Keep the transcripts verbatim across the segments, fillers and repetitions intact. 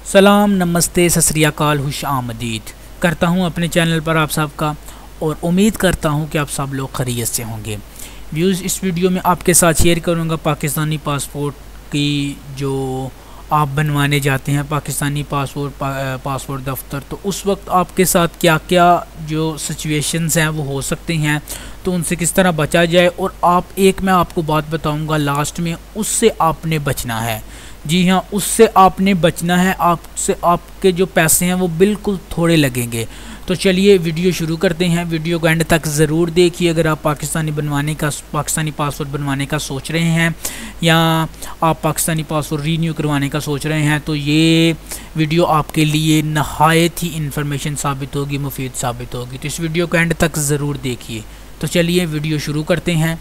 सलाम, नमस्ते, सत श्री अकाल, खुश आमदीद करता हूँ अपने चैनल पर आप सबका और उम्मीद करता हूँ कि आप सब लोग खैरियत से होंगे। व्यूज़, इस वीडियो में आपके साथ शेयर करूँगा पाकिस्तानी पासपोर्ट की जो आप बनवाने जाते हैं, पाकिस्तानी पासपोर्ट पा, पासपोर्ट दफ्तर, तो उस वक्त आपके साथ क्या क्या जो सिचुएशंस हैं वो हो सकते हैं, तो उनसे किस तरह बचा जाए। और आप एक मैं आपको बात बताऊंगा लास्ट में, उससे आपने बचना है। जी हाँ, उससे आपने बचना है। आपसे आपके जो पैसे हैं वो बिल्कुल थोड़े लगेंगे। तो चलिए वीडियो शुरू करते हैं। वीडियो को एंड तक ज़रूर देखिए। अगर आप पाकिस्तानी बनवाने का पाकिस्तानी पासपोर्ट बनवाने का सोच रहे हैं या आप पाकिस्तानी पासपोर्ट रीन्यू करवाने का सोच रहे हैं, तो ये वीडियो आपके लिए नहायत ही इंफॉर्मेशन साबित होगी, मुफीद साबित होगी। तो इस वीडियो को एंड तक ज़रूर देखिए। तो चलिए वीडियो शुरू करते हैं।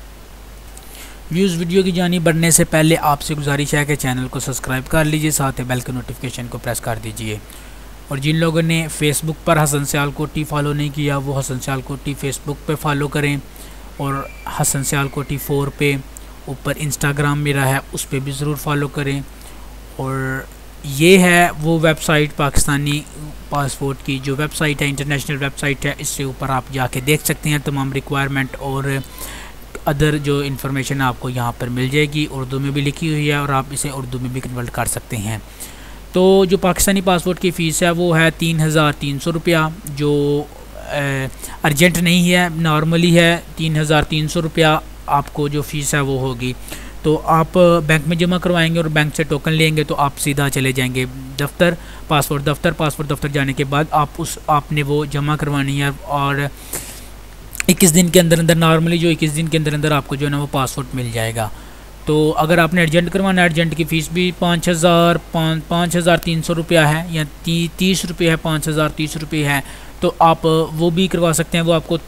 व्यूज़, वीडियो की जानी बढ़ने से पहले आपसे गुजारिश है कि चैनल को सब्सक्राइब कर लीजिए, साथ ही बेल के नोटिफिकेशन को प्रेस कर दीजिए। और जिन लोगों ने फेसबुक पर हसन सियालकोटी फॉलो नहीं किया, वो हसन सियालकोटी फेसबुक पे फॉलो करें और हसन सियालकोटी फोर पे ऊपर इंस्टाग्राम मेरा है, उस पर भी ज़रूर फॉलो करें। और ये है वो वेबसाइट पाकिस्तानी पासपोर्ट की जो वेबसाइट है, इंटरनेशनल वेबसाइट है। इससे ऊपर आप जाके देख सकते हैं तमाम रिक्वायरमेंट और अदर जो इन्फॉर्मेशन आपको यहाँ पर मिल जाएगी। उर्दू में भी लिखी हुई है और आप इसे उर्दू में भी कन्वर्ट कर सकते हैं। तो जो पाकिस्तानी पासपोर्ट की फ़ीस है वो है तीन हज़ार तीन सौ रुपया, जो अर्जेंट नहीं है, नॉर्मली है। तीन हज़ार तीन सौ रुपया आपको जो फ़ीस है वो होगी। तो आप बैंक में जमा करवाएंगे और बैंक से टोकन लेंगे तो आप सीधा चले जाएंगे दफ्तर, पासपोर्ट दफ्तर। पासपोर्ट दफ्तर जाने के बाद आप उस आपने वो जमा करवानी है और इक्कीस दिन के अंदर अंदर, नॉर्मली जो इक्कीस दिन के अंदर अंदर आपको जो है ना वो पासपोर्ट मिल जाएगा। तो अगर आपने अर्जेंट करवाना है, अर्जेंट की फ़ीस भी पाँच हज़ार पाँच पाँच हज़ार तीन सौ रुपया है या ती, तीस रुपये है, पाँच हज़ार तीस रुपये है। तो आप वो भी करवा सकते हैं। वो आपको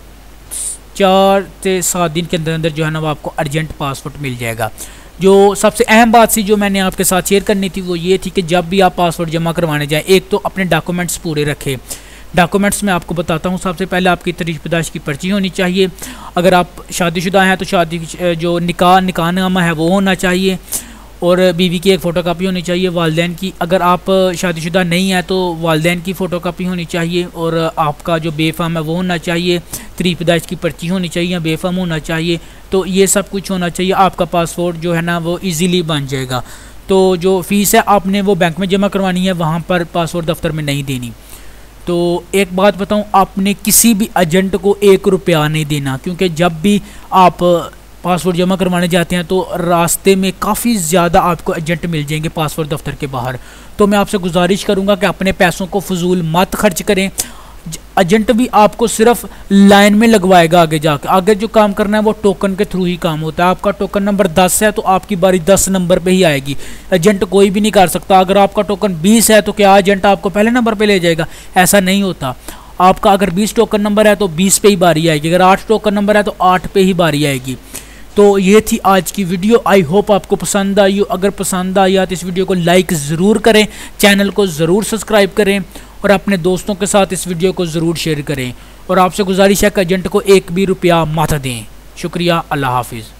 चार से सात दिन के अंदर अंदर जो है ना वो आपको अर्जेंट पासपोर्ट मिल जाएगा। जो सबसे अहम बात सी जो मैंने आपके साथ शेयर करनी थी वो ये थी कि जब भी आप पासपोर्ट जमा करवाने जाएँ, एक तो अपने डॉक्यूमेंट्स पूरे रखें। डॉक्यूमेंट्स में आपको बताता हूँ। सबसे पहले आपकी तरीक़ पैदाइश की पर्ची होनी चाहिए। अगर आप शादीशुदा हैं तो शादी जो निकाह निकाहनामा है वो होना चाहिए और बीवी की एक फ़ोटोकॉपी होनी चाहिए, वालिदैन की। अगर आप शादीशुदा नहीं है तो वालिदैन की फ़ोटोकॉपी होनी चाहिए और आपका जो बेफाम है वो होना चाहिए। तरीक़ पैदाइश की पर्ची होनी चाहिए या बेफाम होना चाहिए। तो ये सब कुछ होना चाहिए। आपका पासपोर्ट जो है ना वो ईज़िली बन जाएगा। तो जो फ़ीस है आपने वो बैंक में जमा करवानी है, वहाँ पर पासपोर्ट दफ्तर में नहीं देनी। तो एक बात बताऊं, आपने किसी भी एजेंट को एक रुपया नहीं देना, क्योंकि जब भी आप पासपोर्ट जमा करवाने जाते हैं तो रास्ते में काफ़ी ज़्यादा आपको एजेंट मिल जाएंगे पासपोर्ट दफ्तर के बाहर। तो मैं आपसे गुजारिश करूंगा कि अपने पैसों को फजूल मत खर्च करें। एजेंट भी आपको सिर्फ लाइन में लगवाएगा, आगे जाकर आगे जो काम करना है वो टोकन के थ्रू ही काम होता है। आपका टोकन नंबर दस है तो आपकी बारी दस नंबर पे ही आएगी। एजेंट कोई भी नहीं कर सकता। अगर आपका टोकन बीस है तो क्या एजेंट आपको पहले नंबर पे ले जाएगा? ऐसा नहीं होता। आपका अगर बीस टोकन नंबर है तो बीस पे ही बारी आएगी, अगर आठ टोकन नंबर है तो आठ पे ही बारी आएगी। तो ये थी आज की वीडियो। आई होप आपको पसंद आई हो। अगर पसंद आई तो इस वीडियो को लाइक ज़रूर करें, चैनल को ज़रूर सब्सक्राइब करें और अपने दोस्तों के साथ इस वीडियो को ज़रूर शेयर करें। और आपसे गुजारिश है कि एजेंट को एक भी रुपया मत दें। शुक्रिया, अल्लाह हाफिज़।